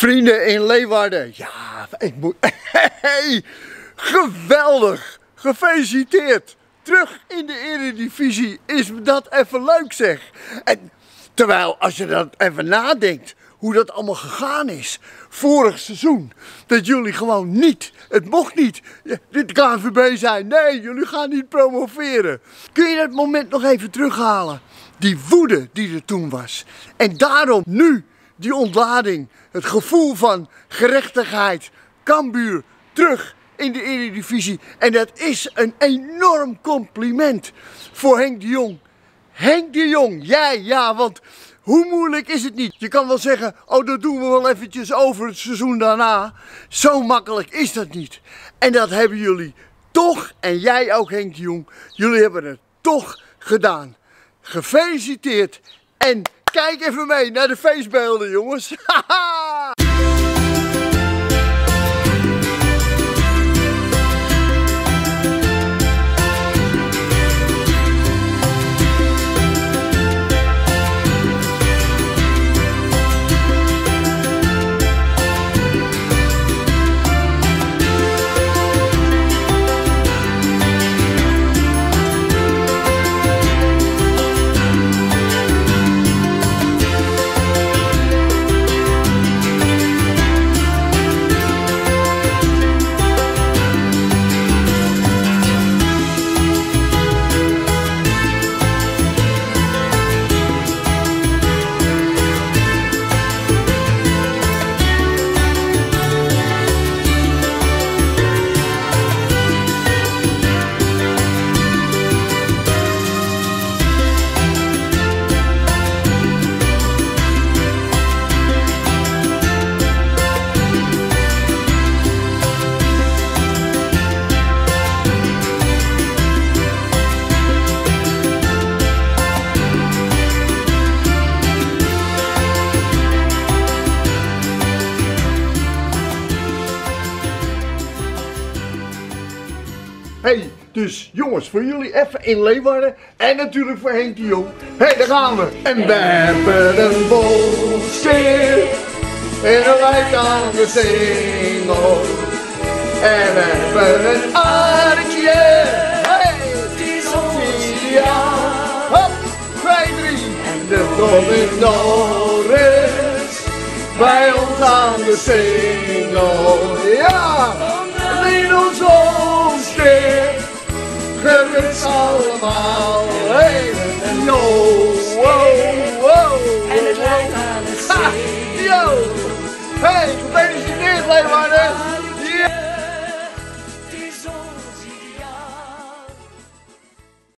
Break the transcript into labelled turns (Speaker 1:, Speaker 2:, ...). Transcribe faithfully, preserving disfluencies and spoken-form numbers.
Speaker 1: Vrienden in Leeuwarden, ja, ik moet... Hey, geweldig! Gefeliciteerd! Terug in de Eredivisie, is dat even leuk zeg. En terwijl, als je dat even nadenkt, hoe dat allemaal gegaan is. Vorig seizoen, dat jullie gewoon niet, het mocht niet, dit K N V B zijn. Nee, jullie gaan niet promoveren. Kun je dat moment nog even terughalen? Die woede die er toen was. En daarom nu die ontlading, het gevoel van gerechtigheid, Cambuur terug in de Eredivisie. En dat is een enorm compliment voor Henk de Jong. Henk de Jong, jij, ja, want hoe moeilijk is het niet? Je kan wel zeggen, oh dat doen we wel eventjes over het seizoen daarna. Zo makkelijk is dat niet. En dat hebben jullie toch, en jij ook Henk de Jong, jullie hebben het toch gedaan. Gefeliciteerd en kijk even mee naar de feestbeelden jongens. Haha! Hey, dus jongens, voor jullie even in Leeuwarden en natuurlijk voor Henk de Jong. Hé, hey, daar gaan we. En we hebben een bolsteer en een lijk aan de singel. En we hebben een aardje. Hey, die zon, ja. Hop, twee, drie. En de Dominores bij ons aan de singel. Ja, in ons gerust allemaal, hey, en yo, wow, wow,
Speaker 2: en het lijkt